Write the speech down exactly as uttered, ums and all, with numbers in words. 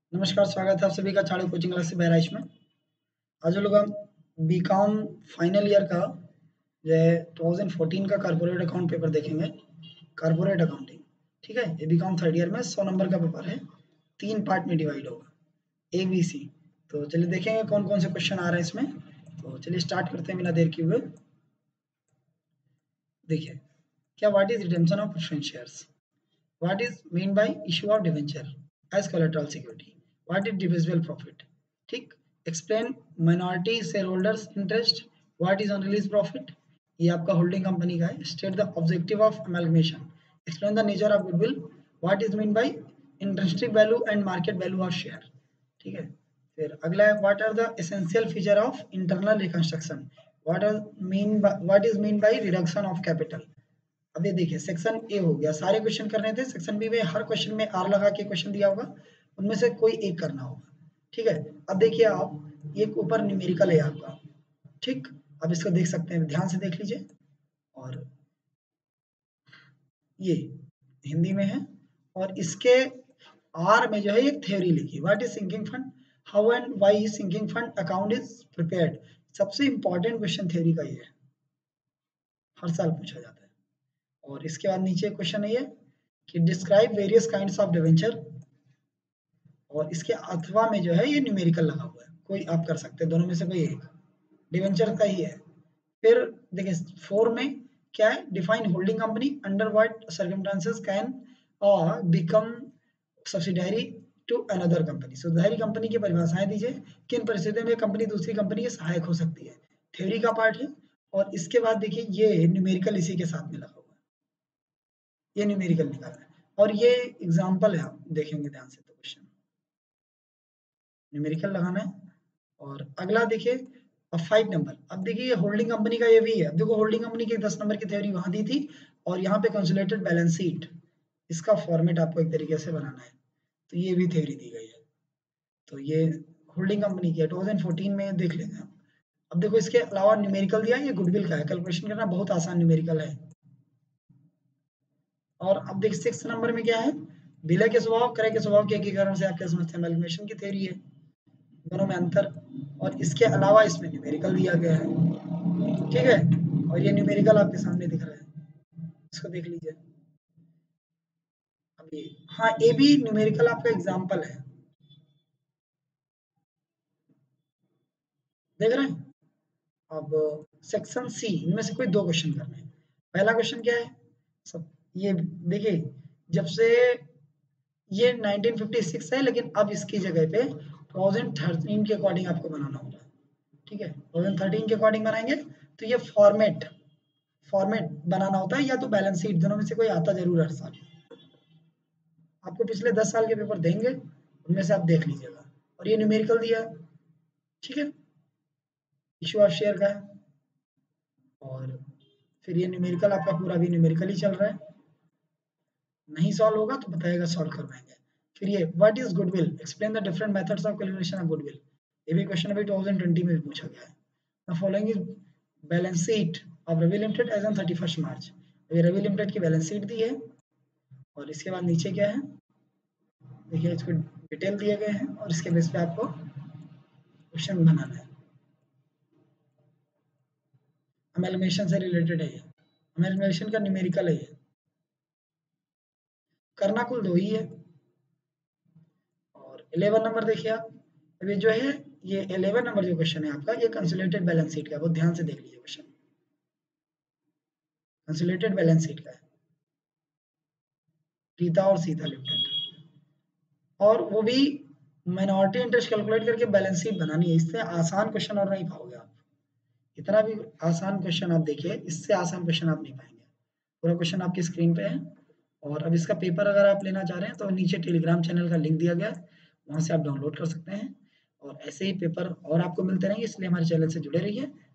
नमस्कार, स्वागत है आप सभी का चाणक्य कोचिंग क्लास से बहराइच में। आज हम लोग हम बीकॉम फाइनल ईयर का जो है दो हज़ार चौदह का कॉर्पोरेट अकाउंट पेपर देखेंगे। कॉर्पोरेट अकाउंटिंग, ठीक है। ये बीकॉम थर्ड ईयर में सौ नंबर का पेपर है, तीन पार्ट में डिवाइड होगा, ए बी सी। तो चलिए देखेंगे कौन कौन से क्वेश्चन आ रहे हैं इसमें। तो चलिए स्टार्ट करते हैं बिना देर किए हुए। देखिए, क्या what is redemption of preference shares, what is mean by issue of debenture as collateral security, what is divisible profit, ठीक। Explain minority share holders interest, what is unrealised profit, ये आपका होल्डिंग कंपनी का है। State the objective of amalgamation, explain the nature of goodwill, what is mean by intrinsic value and market value of share, ठीक है। फिर अगला है what are the essential feature of internal reconstruction, what are mean what is mean by reduction of capital. अब ये देखिए section A हो गया, सारे क्वेश्चन करने थे। सेक्शन बी में हर क्वेश्चन में आर लगा के क्वेश्चन दिया होगा, उनमें से कोई एक करना होगा, ठीक है। अब देखिए आप, एक ऊपर न्यूमेरिकल है आपका, ठीक। अब इसको देख सकते हैं, ध्यान से देख लीजिए। और ये हिंदी में है, और इसके आर में जो है एक थ्योरी लिखी, what is sinking fund, how and why is sinking fund account is prepared. सबसे इंपॉर्टेंट क्वेश्चन थ्योरी का ये है, हर साल पूछा जाता है। और इसके बाद नीचे क्वेश्चन है ये कि describe various kinds of debenture, और इसके अथवा में जो है ये न्यूमेरिकल लगा हुआ है, कोई आप कर सकते हैं, दोनों में से कोई एक डिवेंचर का ही है। फिर देखिए फोर में क्या है, define holding company, under what circumstances can और become subsidiary to another company. सुधारी कंपनी की परिभाषाएं दीजिए, किन परिस्थितियों में कंपनी दूसरी कंपनी के सहायक हो सकती है, थ्योरी का पार्ट है। और इसके बाद देखिए ये न्यूमेरिकल इसी के साथ में लगा हुआ है, ये न्यूमेरिकल निकालना है। और ये एग्जाम्पल है, आप देखेंगे ध्यान से तो क्वेश्चन न्यूमेरिकल लगाना है। और अगला देखिए अब फाइव नंबर, अब देखिए होल्डिंग कंपनी का ये भी है। अब देखो होल्डिंग कंपनी की दस नंबर की थ्योरी वहां दी थी, और यहाँ पे कंसोलिडेटेड बैलेंस शीट, इसका फॉर्मेट आपको एक तरीके से बनाना है, तो ये भी थ्योरी दी गई है। तो ये होल्डिंग कंपनी की है, दो हज़ार चौदह में देख लेंगे आप। अब देखो इसके अलावा न्यूमेरिकल दिया, ये गुडविल का है, कैलकुलेशन करना बहुत आसान न्यूमेरिकल है। और अब देखिए सिक्स नंबर में क्या है, विलय के स्वभाव क्रय के स्वभाव के एकीकरण से आप क्या समझते हैं, एमलगमेशन की थ्योरी है, दोनों में अंतर। और इसके अलावा इसमें न्यूमेरिकल दिया गया है, ठीक है। और ये न्यूमेरिकल आपके सामने दिख रहा है, इसको देख लीजिए। अब ये हाँ, ए भी न्यूमेरिकल आपका एग्जाम्पल है, देख रहे हैं। अब सेक्शन सी, इनमें से कोई दो क्वेश्चन करने हैं। पहला क्वेश्चन क्या है, सब ये देखिए, जब से ये नाइनटीन फिफ्टी सिक्स है, लेकिन अब इसकी जगह पे दो हज़ार तेरह के अकॉर्डिंग आपको बनाना होगा, ठीक है। दो हज़ार तेरह के अकॉर्डिंग बनाएंगे तो ये फॉर्मेट फॉर्मेट बनाना होता है, या तो बैलेंस शीट, दोनों में से कोई आता जरूर हर साल। आपको पिछले दस साल के पेपर देंगे, उनमें से आप देख लीजिएगा। और ये न्यूमेरिकल दिया है, ठीक है, इशू ऑफ शेयर का है। और फिर ये न्यूमेरिकल आपका पूरा भी न्यूमेरिकल ही चल रहा है। नहीं सॉल्व होगा तो बताइएगा, सॉल्व करवाएंगे। फिर ये what is goodwill, explain the different methods of calculation of goodwill, ये भी क्वेश्चन अभी दो हज़ार बीस में भी पूछा गया है। The following is balance sheet of Ravi limited as on thirty first March, ये रवि लिमिटेड की बैलेंस शीट दी है। और इसके बाद नीचे क्या है, देखिए इसको डिटेल दिए गए हैं, और इसके बेस पे आपको क्वेश्चन बनाना है। अमेलगमेशन से रिलेटेड है ये, अमेलगमेशन का न्यूमेरिकल है ये, करना कुल दो ही है। और ग्यारह नंबर देखिए आप, अब ये जो है, ये ग्यारह नंबर जो क्वेश्चन है आपका, ये कंसोलिडेटेड बैलेंस शीट का, बहुत ध्यान से देख लीजिए क्वेश्चन, कंसोलिडेटेड बैलेंस शीट का है, गीता और सीता लिमिटेड। और वो भी माइनॉरिटी इंटरेस्ट कैलकुलेट करके बैलेंस शीट बनानी है। इससे आसान क्वेश्चन और नहीं पाओगे आप, इतना भी आसान क्वेश्चन आप देखिए, इससे आसान क्वेश्चन आप नहीं पाएंगे। पूरा क्वेश्चन आपकी स्क्रीन पे है। और अब इसका पेपर अगर आप लेना चाह रहे हैं तो नीचे टेलीग्राम चैनल का लिंक दिया गया है, वहाँ से आप डाउनलोड कर सकते हैं। और ऐसे ही पेपर और आपको मिलते रहेंगे, इसलिए हमारे चैनल से जुड़े रहिए।